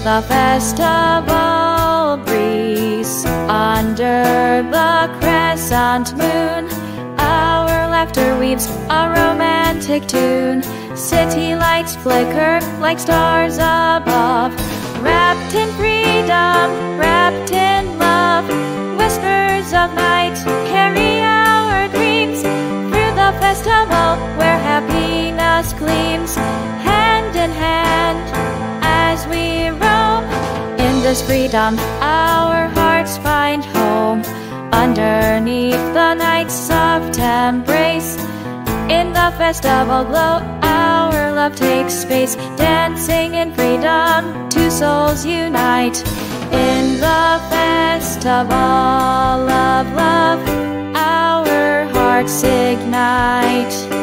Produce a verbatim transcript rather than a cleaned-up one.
the festival breeze, under the crescent moon, our laughter weaves a romantic tune. City lights flicker like stars above, wrapped in freedom, wrapped in love. Whispers of night carry our dreams through the festival where happiness gleams. Hand in hand as we roam, in this freedom our hearts find home. Underneath the night's soft embrace, in the festival glow our love takes space. Dancing in freedom, two souls unite. In the festival of love, our hearts ignite.